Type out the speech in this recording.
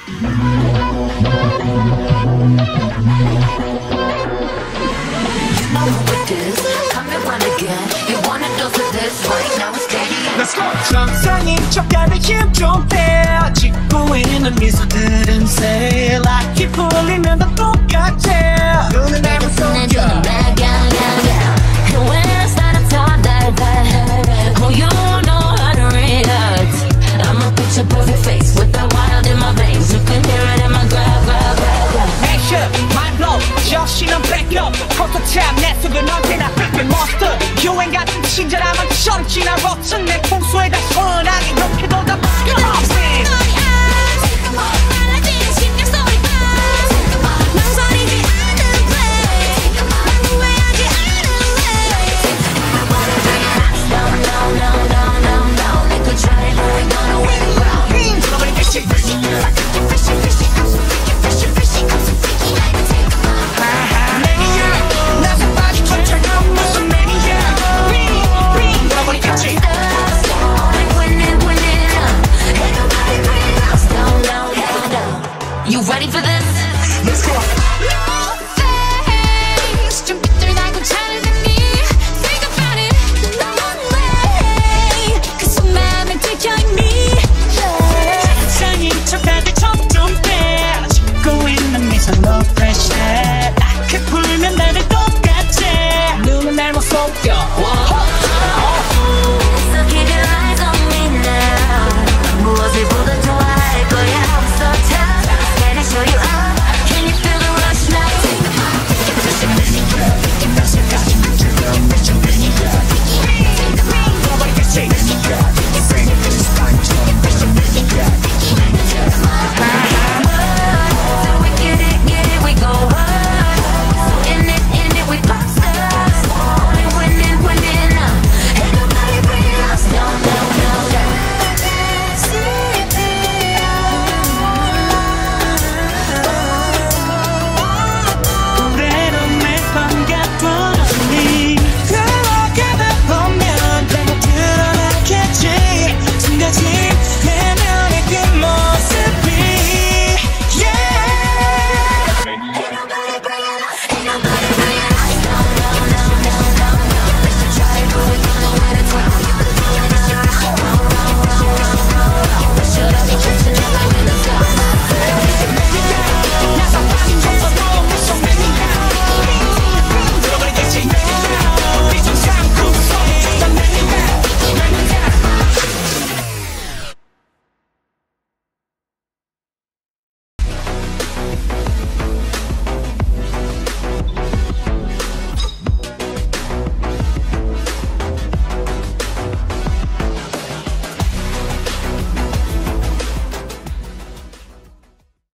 정상인 척하는 힘 좀 빼. 짓고 있는 미소들은 say like 풀리면 다 똑같아. 눈을 내면 속여. And when I start to talk like that, oh you know how to react. I'm a picture perfect face with the wild in my veins. You can hear it in my grab. Mashup, my blow, 정신은 backup. 포토탑 내 속은 언제나 빅빅 monster. 유행 같은 친절함은 처럼 지나 버튼 내